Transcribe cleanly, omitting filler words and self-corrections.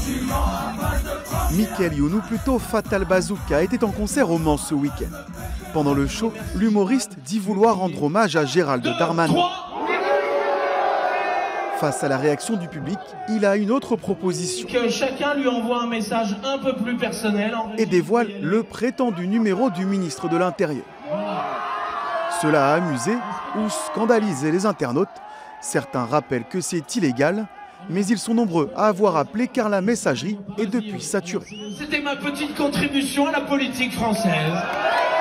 Mickaël Youn, ou plutôt Fatal Bazooka, était en concert au Mans ce week-end. Pendant le show, l'humoriste dit vouloir rendre hommage à Gérald Darmanin. Face à la réaction du public, il a une autre proposition. Que chacun lui envoie un message un peu plus personnel. Et dévoile le prétendu numéro du ministre de l'Intérieur. Cela a amusé ou scandalisé les internautes. Certains rappellent que c'est illégal, mais ils sont nombreux à avoir appelé car la messagerie est depuis saturée. C'était ma petite contribution à la politique française.